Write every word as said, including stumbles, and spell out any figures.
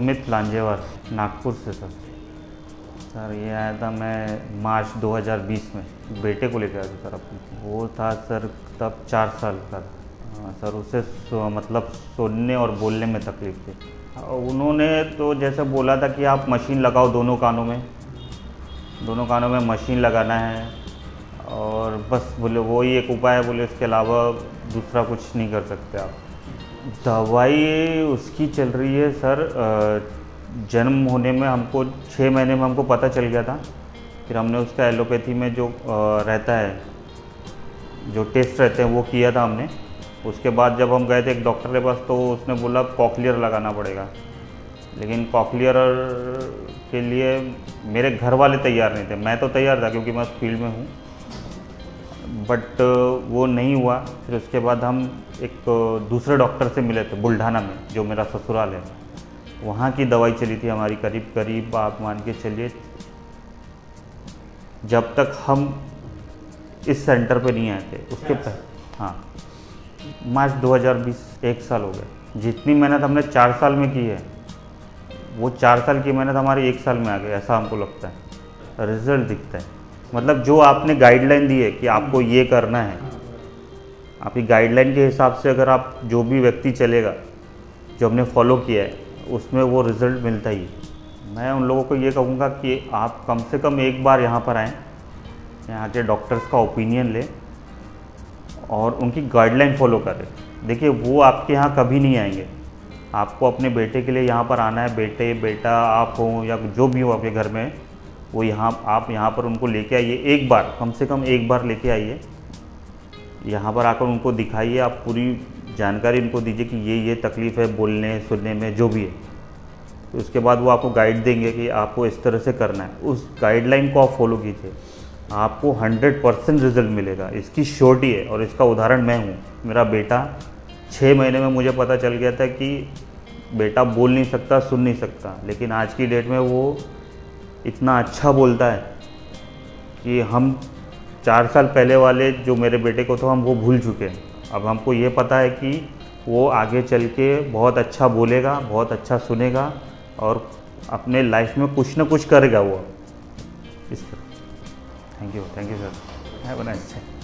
अमित लांजेवार, नागपुर से sir. Sir ये आया था मैं मार्च दो हज़ार बीस में, बेटे को लेकर आया था सर अपने। वो था सर तब चार साल का था। हाँ सर, उसे सो, मतलब सुनने और बोलने में तकलीफ थी। उन्होंने तो जैसे बोला था कि आप मशीन लगाओ दोनों कानों में, दोनों कानों में मशीन लगाना है और बस बोले वो ही एक उपाय है, बोले इसके अलावा दूसरा कुछ नहीं कर सकते आप। दवाई उसकी चल रही है सर, जन्म होने में हमको छः महीने में हमको पता चल गया था। फिर हमने उसका एलोपैथी में जो रहता है, जो टेस्ट रहते हैं वो किया था हमने। उसके बाद जब हम गए थे एक डॉक्टर के पास तो उसने बोला कॉकलियर लगाना पड़ेगा, लेकिन कॉकलियर के लिए मेरे घर वाले तैयार नहीं थे। मैं तो तैयार था क्योंकि मैं उस फील्ड में हूँ, बट वो नहीं हुआ। फिर उसके बाद हम एक दूसरे डॉक्टर से मिले थे बुल्ढाना में, जो मेरा ससुराल है। वहाँ की दवाई चली थी हमारी करीब करीब आप मान के चलिए, जब तक हम इस सेंटर पे नहीं आए थे उसके पहले। हाँ, मार्च दो हज़ार बीस, एक साल हो गए। जितनी मेहनत हमने चार साल में की है, वो चार साल की मेहनत हमारी एक साल में आ गई, ऐसा हमको लगता है। रिजल्ट दिखता है, मतलब जो आपने गाइडलाइन दी है कि आपको ये करना है, आपकी गाइडलाइन के हिसाब से अगर आप जो भी व्यक्ति चलेगा, जो हमने फॉलो किया है, उसमें वो रिज़ल्ट मिलता ही है। मैं उन लोगों को ये कहूँगा कि आप कम से कम एक बार यहाँ पर आएँ, यहाँ के डॉक्टर्स का ओपिनियन लें और उनकी गाइडलाइन फॉलो करें। देखिए वो आपके यहाँ कभी नहीं आएंगे, आपको अपने बेटे के लिए यहाँ पर आना है। बेटे बेटा आप हो या जो भी हो आपके घर में, वो यहाँ आप यहाँ पर उनको लेके आइए एक बार, कम से कम एक बार लेके आइए। यहाँ पर आकर उनको दिखाइए, आप पूरी जानकारी उनको दीजिए कि ये ये तकलीफ़ है बोलने सुनने में जो भी है। तो उसके बाद वो आपको गाइड देंगे कि आपको इस तरह से करना है। उस गाइडलाइन को आप फॉलो कीजिए, आपको हंड्रेड परसेंट रिजल्ट मिलेगा, इसकी श्योरिटी है। और इसका उदाहरण मैं हूँ। मेरा बेटा छः महीने में मुझे पता चल गया था कि बेटा बोल नहीं सकता, सुन नहीं सकता, लेकिन आज की डेट में वो इतना अच्छा बोलता है कि हम चार साल पहले वाले जो मेरे बेटे को तो हम वो भूल चुके हैं। अब हमको ये पता है कि वो आगे चल के बहुत अच्छा बोलेगा, बहुत अच्छा सुनेगा और अपने लाइफ में कुछ ना कुछ करेगा वो। इस तरह। Thank you, thank you sir. Have a nice day.